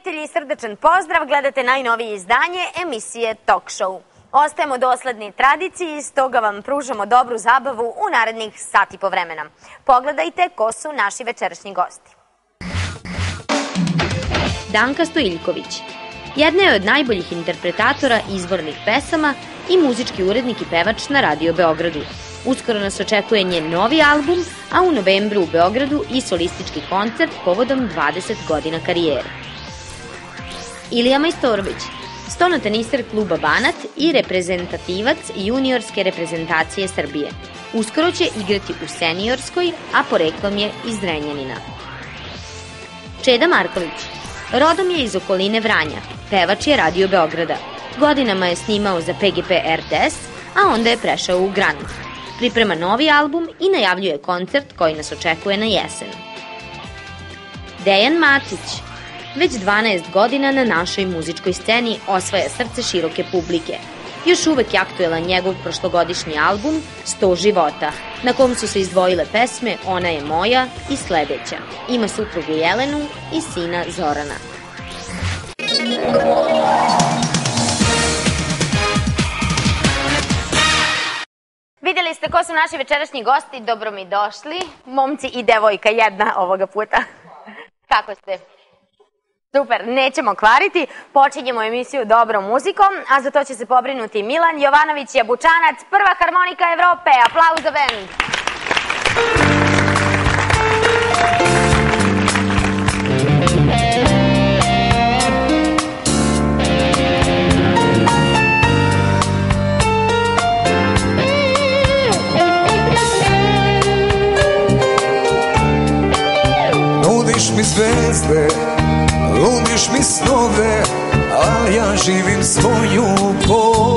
prijatelji, srdačan pozdrav, gledate najnovije izdanje emisije Talk Show. Ostajemo dosledni tradiciji, stoga vam pružamo dobru zabavu u narednih sat i po vremena. Pogledajte ko su naši večerašnji gosti. Danka Stojiljković. Jedna je od najboljih interpretatora izvornih pesama i muzički urednik i pevač na Radio Beogradu. Uskoro nas očekuje njen novi album, a u novembru u Beogradu i solistički koncert povodom 20 godina karijere. Ilija Majstorović, stonotenister kluba Banat i reprezentativac juniorske reprezentacije Srbije. Uskoro će igrati u seniorskoj, a poreklom je iz Zrenjanina. Čeda Marković, rodom je iz okoline Vranja, pevač je Radio Beograda. Godinama je snimao za PGP RTS, a onda je prešao u Grand. Priprema novi album i najavljuje koncert koji nas očekuje na jesen. Dejan Matić, već 12 godina na našoj muzičkoj sceni osvaja srce široke publike. Još uvek je aktuelan njegov prošlogodišnji album 100 života, na kom su se izdvojile pesme Ona je moja i Sledeća. Ima suprugu Jelenu i sina Zorana. Vidjeli ste ko su naši večerašnji gosti, dobro mi došli. Momci i devojka jedna ovoga puta. Kako ste? Super, nećemo kvariti. Počinjemo emisiju dobrom muzikom, a za to će se pobrinuti Milan Jovanović Jabučanac, prva harmonika Evrope. Aplauz za bend. Nudiš mi zvezde, nudiš mi snove, a ja živim svoju bol.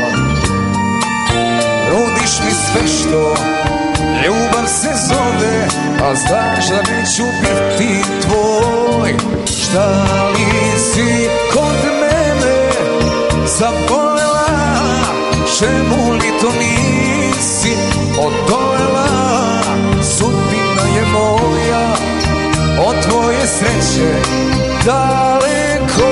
Nudiš mi sve što ljubav se zove, a znaš da neću biti tvoj. Šta li si kod mene zabolela, čemu li to nisi odolela? Sudbina je moja, od tvoje sreće daleko.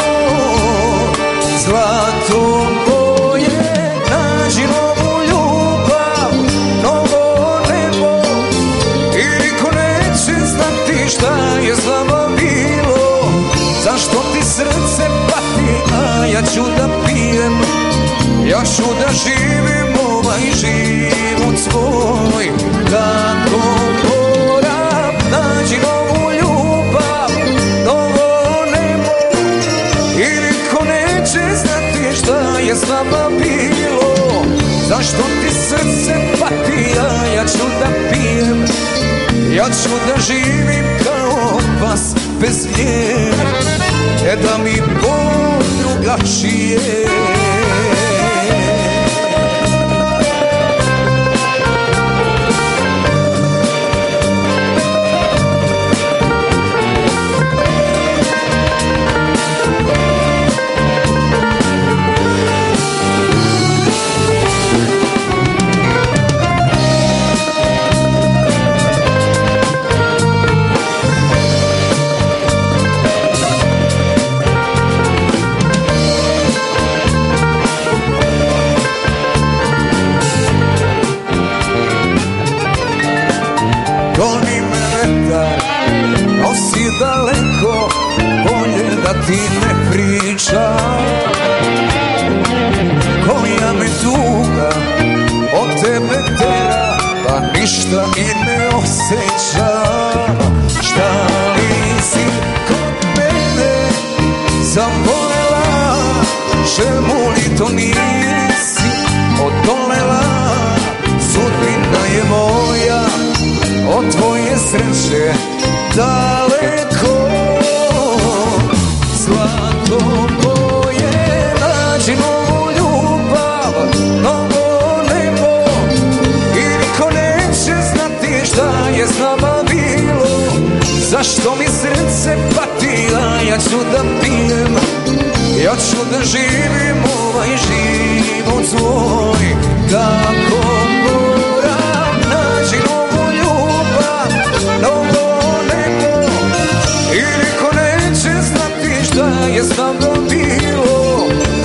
Zlato moje, nađi novu ljubav, novo nebo, i niko neće znati šta je s nama bilo. Zašto ti srce pati, a ja ću da pijem, ja ću da živim ovaj život svoj. Kako moram, nađi novu ljubav, novo nebo, i niko neće znati šta je s nama bilo. Zašto ti srce pati, a ja ću da pijem, ja ću da živim kao pas bez nje. Ne da mi Bog drugačije. Goni me vetar, nosi daleko, bolje da ti ne pričam. Koja me tuga od tebe tera, pa ništa i ne osjećam. Šta li si kod mene zabolela, čemu li to nisi odolela? Sudbina je moja, od tvoje sreće daleko. Zlato moje, nađi novu ljubav, novo nebo, i niko neće znati šta je s nama bilo. Zašto mi srce pati, a ja ću da pijem, ja ću da živim ovaj život svoj. Kako moram, nađi novu ljubav, novo nebo, i niko neće znati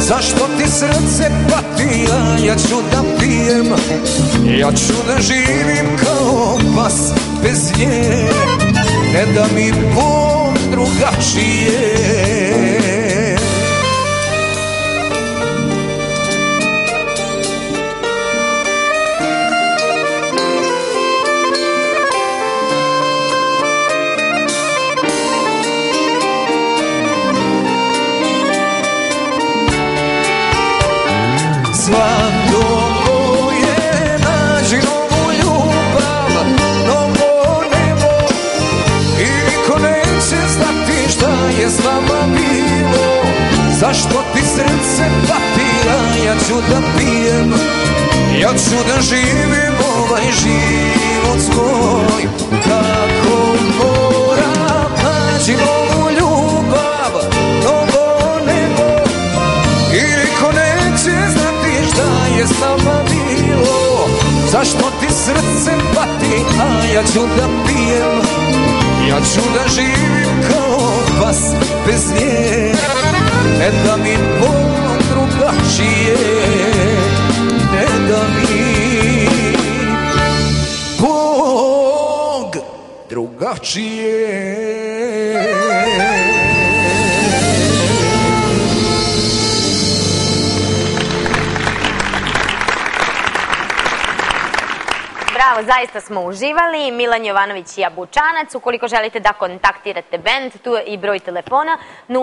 zašto ti srce pati, a ja ću da pijem, ja ću da živim kao pas bez nje, ne da mi Bog drugačije. Svako moje nađi novu ljubav, novo nebo, i niko neće znati šta je s vama bilo. Zašto ti srce pati, a ja ću da pijem, ja ću da živim ovaj život svoj. Kako moram nađi novu ljubav, novo nebo, i niko neće znati šta je s nama bilo. Zašto ti srce pati, a ja ću da pijem, ja ću da živim kao vas bez nje, ne da mi Bog drugačije, ne da mi Bog drugačije. Bravo, zaista smo uživali. Milan Jovanović i Jabučanac. Ukoliko želite da kontaktirate bend, tu je i broj telefona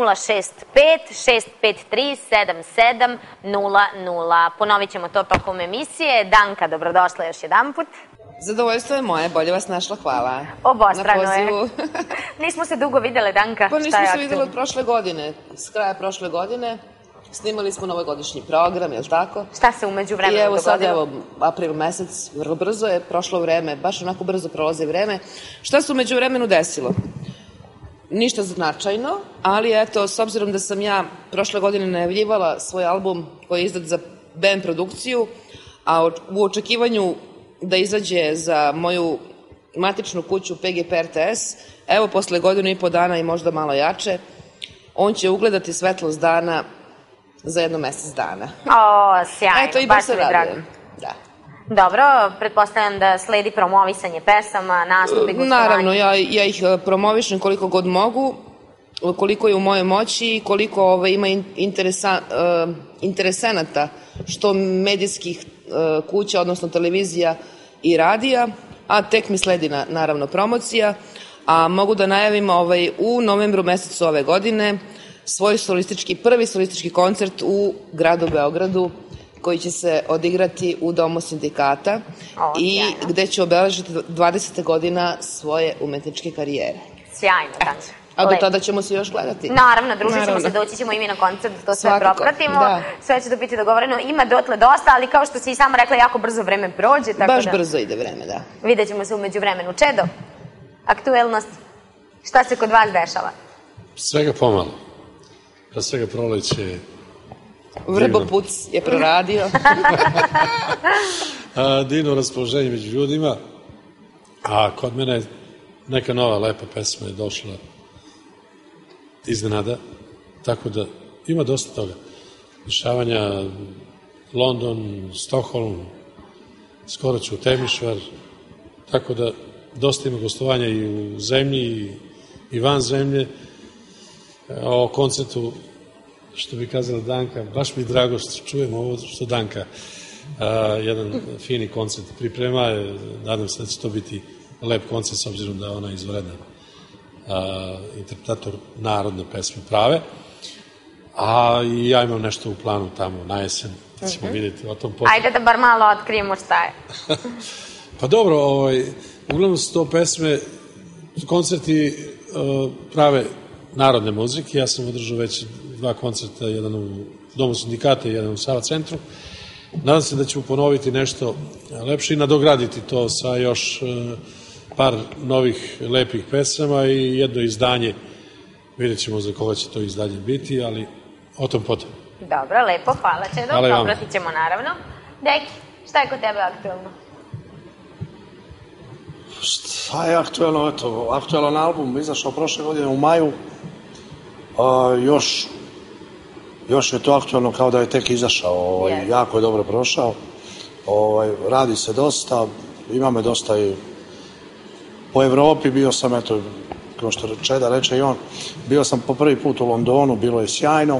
065-653-7700. Ponovit ćemo to tokom emisije. Danka, dobrodošla još jedan put. Zadovoljstvo je moje, bolje vas našla, hvala. Obostrano je. Nismo se dugo videle, Danka. Pa nismo se videli od prošle godine, s kraja prošle godine. Snimali smo novogodišnji program, je li tako? Šta se umeđu vremenu dogodilo? I evo sad, evo, april mesec, vrlo brzo je prošlo vreme, baš onako brzo prolazi vreme. Šta se umeđu vremenu desilo? Ništa značajno, ali eto, s obzirom da sam ja prošle godine najavljivala svoj album koji je izdat za band produkciju, a u očekivanju da izađe za moju matičnu kuću PGP RTS, evo, posle godinu i po dana i možda malo jače, on će ugledati svetlost dana za jedno mesec dana. O, sjajno, eto, i baš se mi je drago. Da. Dobro, pretpostavljam da sledi promovisanje pesama, nastupi, gostovanje. Naravno, ja ih promovišem koliko god mogu, koliko je u mojoj moći i koliko ima interesenata, što medijskih kuća, odnosno televizija i radija, a tek mi sledi naravno promocija, a mogu da najavim u novembru mesecu ove godine svoj prvi solistički koncert u gradu Beogradu, koji će se odigrati u Domu sindikata i gde ću obeležiti 20. godina svoje umetničke karijere. Sjajno, Danka. A do tada ćemo se još gledati. Naravno, družit ćemo se, doći ćemo i mi na koncert, to sve propratimo, sve će to biti dogovoreno. Ima dotle dosta, ali kao što si i sama rekla, jako brzo vreme prođe. Baš brzo ide vreme, da. Vidjet ćemo se umeđu vremenu. Čedo, aktuelnost, šta se kod vas dešava? Svega pomalo. Pre svega proleće... Vrbopuc je proradio. Divno raspoloženje među ljudima, a kod mene neka nova lepa pesma je došla iznenada, tako da ima dosta toga. Dešavanja, London, Stockholm, skoro ću u Temišvar, tako da dosta ima gostovanja i u zemlji i van zemlje. O koncertu, što bi kazala Danka, baš mi je drago što čujem ovo što Danka jedan fini koncert priprema. Nadam se da će to biti lep koncert, s obzirom da je ona izvredan interpretator narodne pesme prave. A i ja imam nešto u planu tamo na jesen, da ćemo vidjeti o tom potom. Ajde da bar malo otkrijemo šta je. Pa dobro, uglavnom su to pesme, koncerti prave narodne muzike. Ja sam održao već 2 koncerta, jedan u Domu sindikata i jedan u Sava centru. Nadam se da ću ponoviti nešto lepše i nadograditi to sa još par novih lepih pesama i jedno izdanje. Vidjet ćemo za koga će to izdanje biti, ali o tom potom. Dobro, lepo, hvala Čedo, obratit ćemo naravno. Deki, šta je kod tebe aktuelno? Šta je aktuelno? Eto, aktuelan album izašao prošle godine u maju. Još još je to aktualno kao da je tek izašao, jako je dobro prošao, radi se dosta, ima me dosta i po Evropi, bio sam, eto, kao što Čeda reče i on, bio sam po prvi put u Londonu, bilo je sjajno,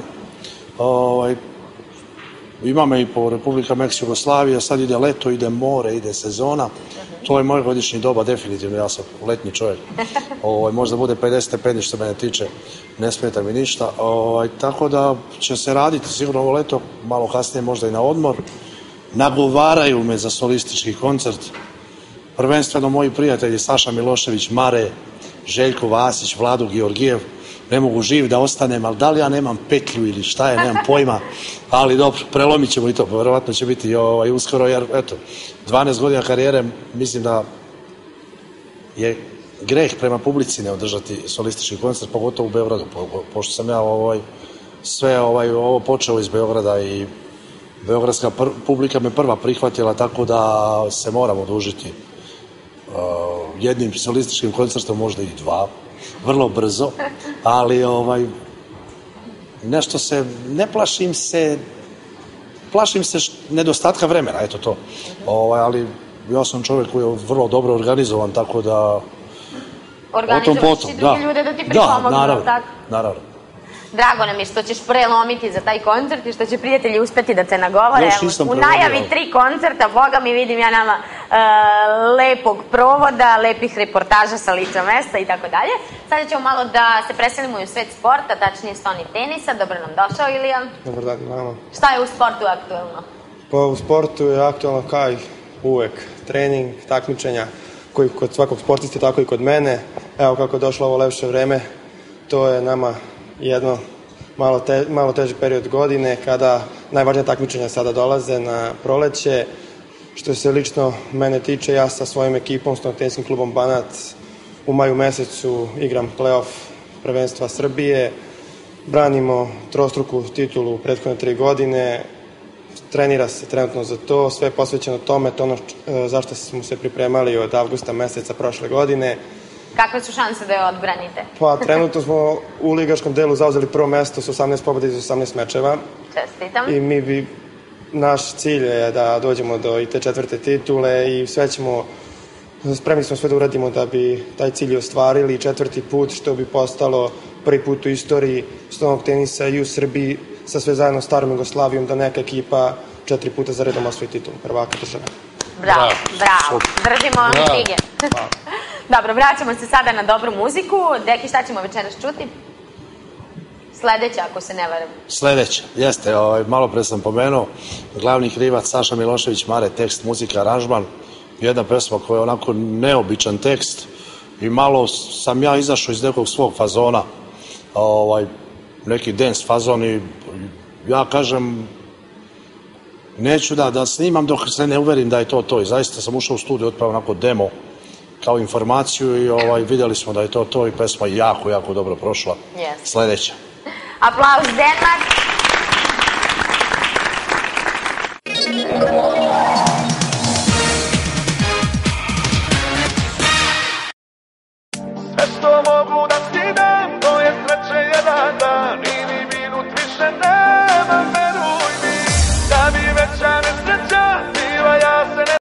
ima me i po Republika Meksiko, Jugoslavija, sad ide leto, ide more, ide sezona, to je moj godišnji doba, definitivno, ja sam letnji čovjek, možda bude 50 stepeni što mene tiče, ne smeta mi ništa, tako da će se raditi sigurno ovo leto, malo kasnije možda i na odmor, nagovaraju me za solistički koncert, prvenstveno moji prijatelji Saša Milošević, Mare, Željko Vasić, Vlado Georgijev, ne mogu živ da ostanem, ali da li ja nemam petlju ili šta je, nemam pojma, ali dobro, prelomit ćemo i to, verovatno će biti uskoro, jer eto, 12 godina karijere, mislim da je greh prema publici ne održati solistički koncert, pogotovo u Beogradu, pošto sam ja sve ovo počeo iz Beograda i beogradska publika me prva prihvatila, tako da se moram odužiti jednim solističkim koncertom, možda i dva, vrlo brzo, ali nešto se, ne plašim se nedostatka vremena, eto to, ali ja sam čovjek koji je vrlo dobro organizovan, tako da organizuješ i drugi ljude da ti pripomognu, tako? Da, naravno. Drago nam je što ćeš prelomiti za taj koncert i što će prijatelji uspeti da te nagovore. U najavi 3 koncerta, Boga mi vidim ja nama lepog provoda, lepih reportaža sa lica mesta i tako dalje. Sada ćemo malo da se preselimo u svet sporta, tačnije stoni tenisa. Dobro nam došao, Ilija. Dobar dan, nama. Šta je u sportu aktuelno? Pa u sportu je aktuelno kao i uvek trening, takmičenja, koji kod svakog sportista, tako i kod mene. Evo kako je došlo ovo lepše vreme, to je nama jedno malo teži period godine, kada najvažnije takmičenja sada dolaze na proleće. Što se lično mene tiče, ja sa svojim ekipom, Stenoteniskim klubom Banat, u maju mesecu igram play-off prvenstva Srbije, branimo trostruku titulu u prethodne 3 godine, trenira se trenutno za to, sve je posvećeno tome, to ono zašto smo se pripremali od avgusta meseca prošle godine. Kakve su šanse da je odbranite? Pa, trenutno smo u ligaškom delu zauzeli prvo mesto s 18 pobjeda iz 18 mečeva. Čestitam. I naš cilj je da dođemo do i te 4. titule i spremni smo sve da uradimo da bi taj cilj ostvarili 4. put, što bi postalo prvi put u istoriji stonog tenisa i u Srbiji sa sve zajedno starom Jugoslavijom, da neka ekipa 4 puta za redom osvoji titul prvaka države. Bravo. Držimo vam fige. Dobro, vraćamo se sada na dobru muziku. Deki, šta ćemo večeras čuti? Sledeća, ako se ne varam. Sledeća, jeste. Malo pre sam pomenuo. Glavni krivac Saša Milošević, Mare, tekst, muzika, aranžman. Jedna pesma koja je onako neobičan tekst i malo sam ja izašao iz nekog svog fazona, neki dance fazon i ja kažem neću da snimam dok se ne uverim da je to i zaista sam ušao u studiju, otpravo onako demo kao informaciju i vidjeli smo da je to i pesma jako, jako dobro prošla. Sledeća. Aplauz Denmark. Sve što mogu da ti dam, to je sreće jedan dan, ili minut više nema me.